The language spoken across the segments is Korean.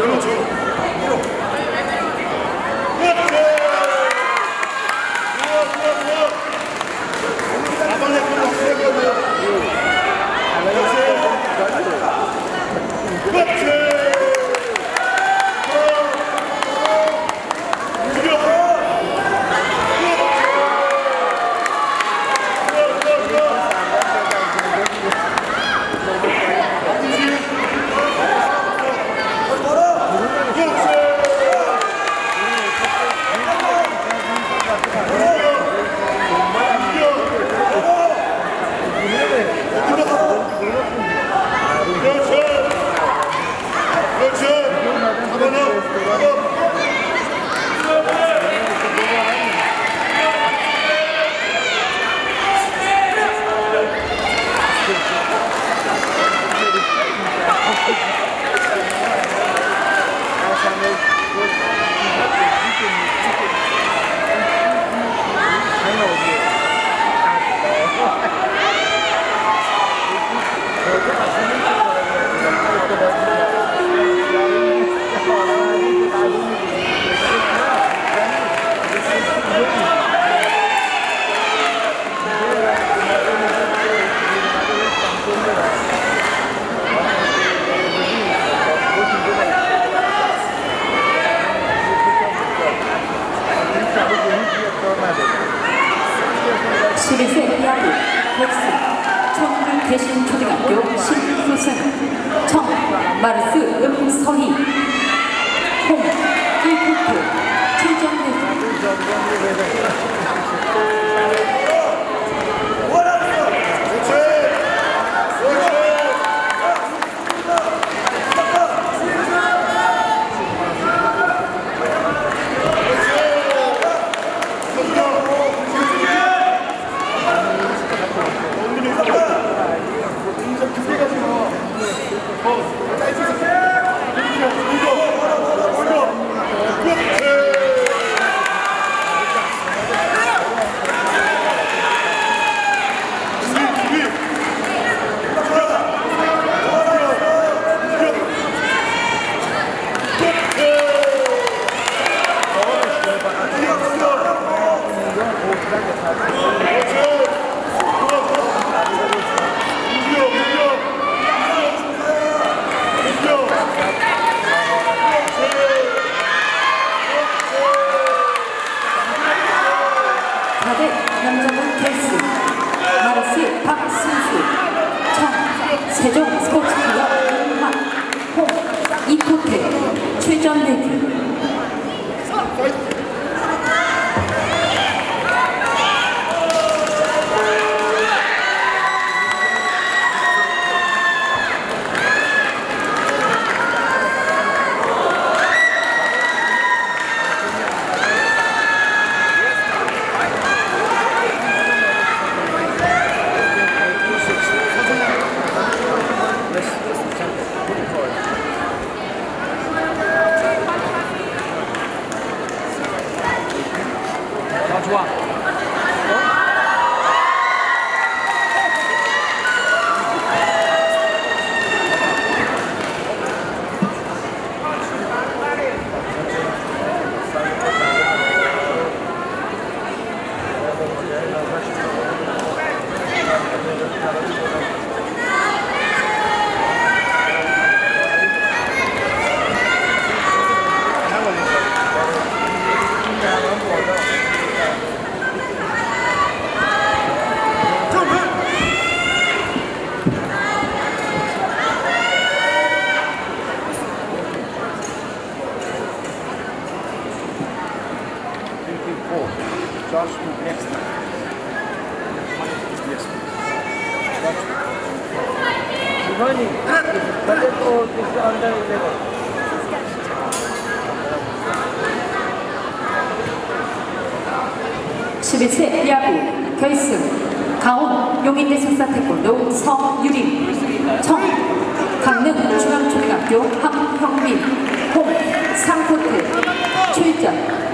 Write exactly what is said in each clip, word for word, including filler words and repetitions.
십일 세 야구 백스 청주 대신초등학교 신후승 청 마르스 음서희 홈 일 쿼터 최정대 남자분 헬스 마르스 박승수 청 세종 스포츠클럽 응만 홈 이코테 최전대규 좋아. Josh next time. Yes. Good morning. Potato is under level. 십일 세 야구 결승 강원 용인대 석사 태권도 서유림 청 강릉 중앙초등학교 함형민 홈 삼 쿼터 출전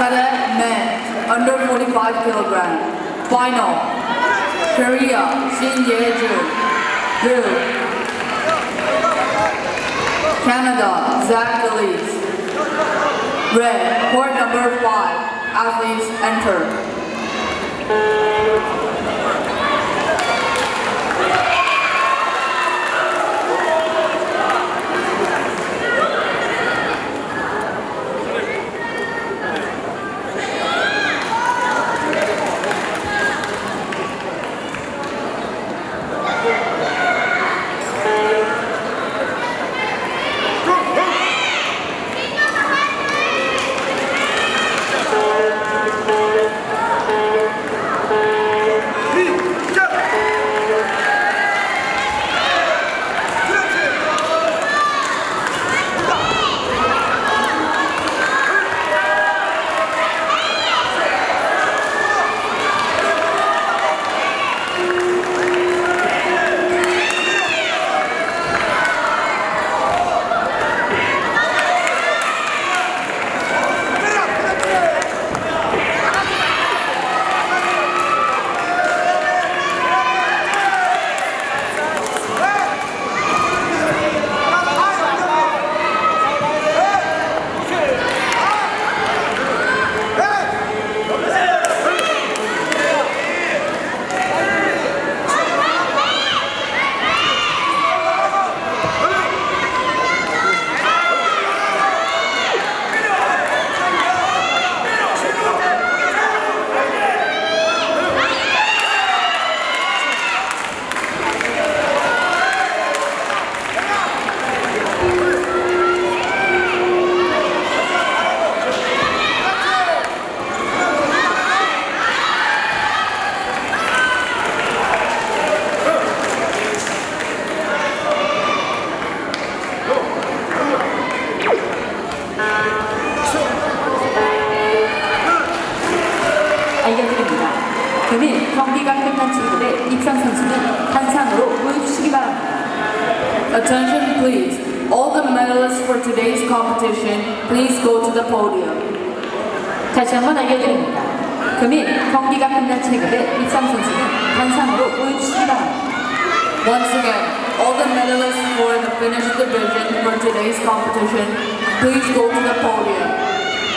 Cadet men under forty-five kilograms. Final. Korea, Shin Ye-ju. Blue. Canada, Zach Gillies. Red, court number five. Athletes enter. 알려드립니다. 금일 경기가 끝난 친구들의 입상 선수는 단상으로 모여주시기 바랍니다. Attention please. All the medalists for today's competition, please go to the podium. 다시 한번 알려드립니다. 금일 경기가 끝난 친구들의 입상 선수는 단상으로 모여주시기 바랍니다. Once again, all the medalists for the finished division for today's competition, please go to the podium.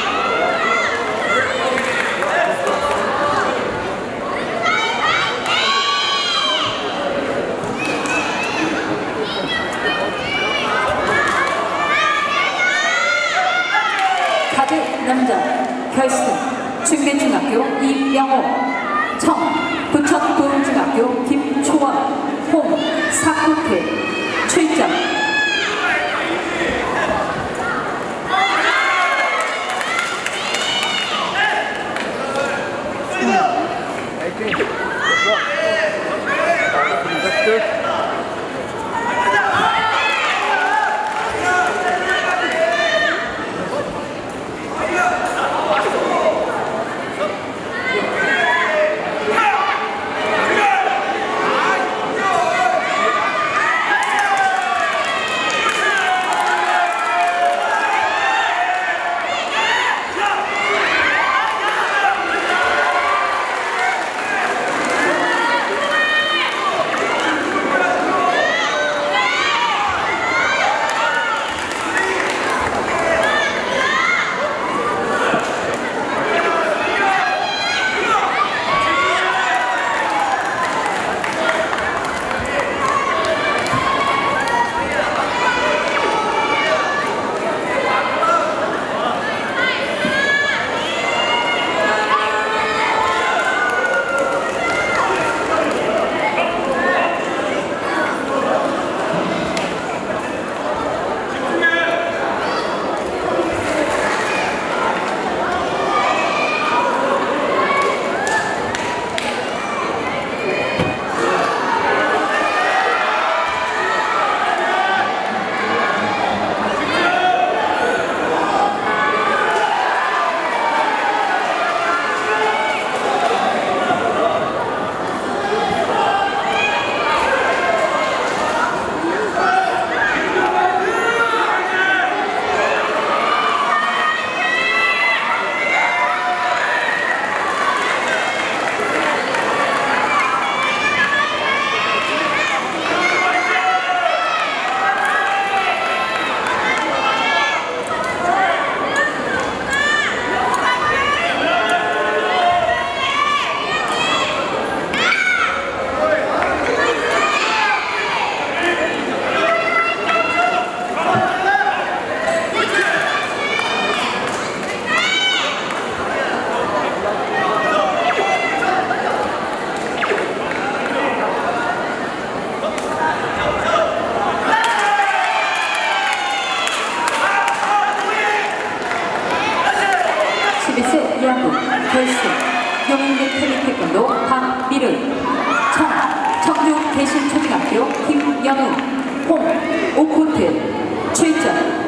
카드 남자 결승 중대중학교 이영호, 청 부천고등중학교 김초원, 홍 사쿠케 출전. 월수, 용인대 텔리태권도 박미를, 청, 청주 대신초등학교 김영우, 홍, 오코트, 최전.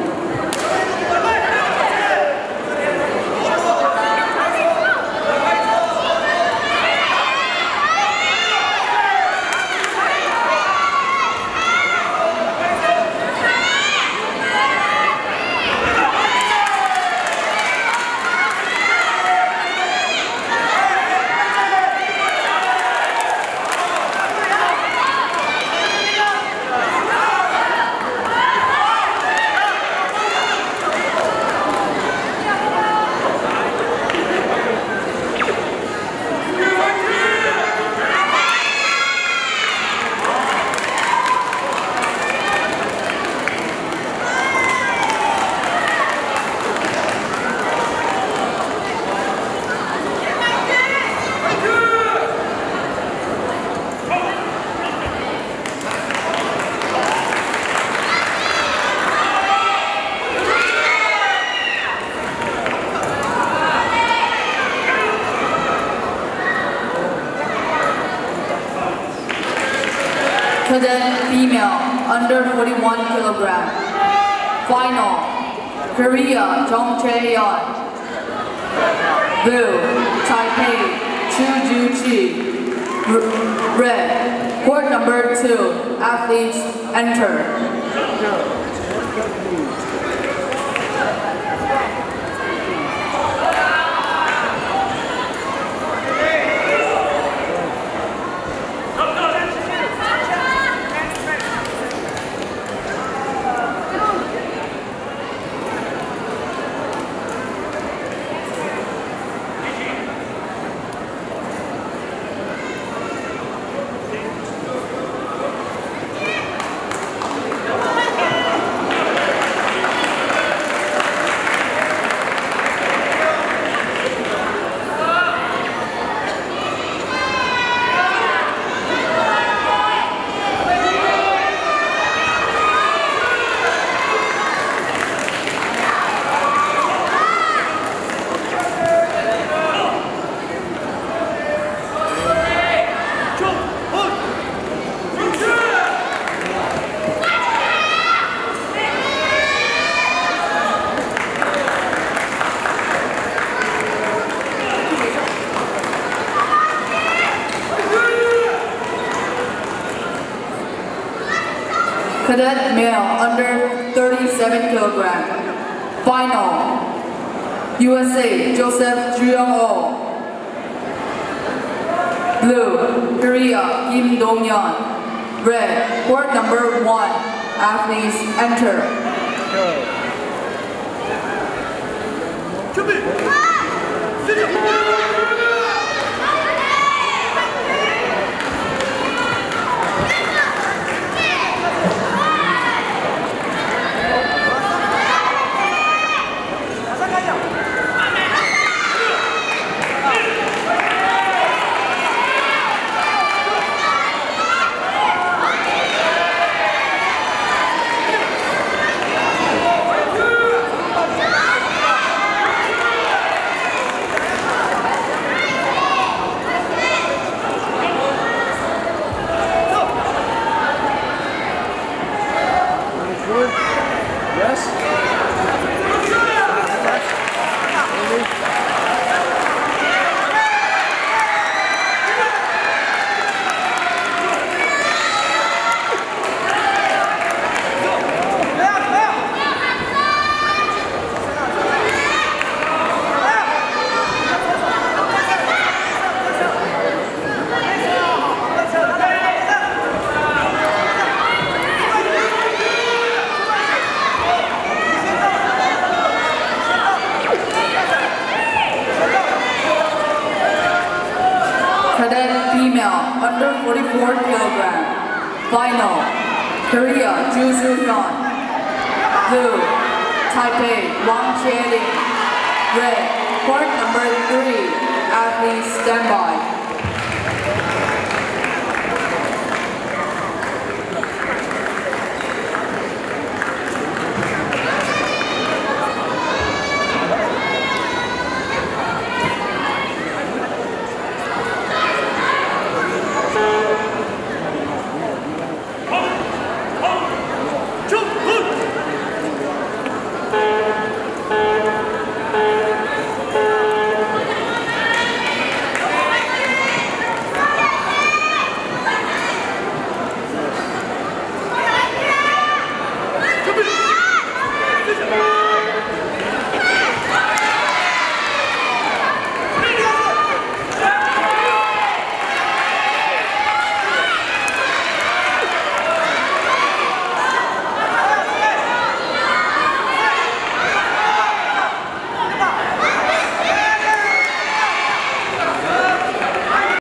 Cadet female under forty-one kilogram. Final. Korea Jong Chae-yeon. Blue Taipei Chu Ju-chi. R- Red. Court number two. Athletes enter. Cadet male under thirty-seven kilogram. Final. U S A Joseph Juyong-oh. Blue Korea Kim Dong-yeon. Red court number one. Athletes enter. 준비! 시작! Cadet female under forty-four kilogram. Final. Korea Ju Soo-hyun. Blue Taipei Wang Chie-ling. Red court number three. Athletes stand by.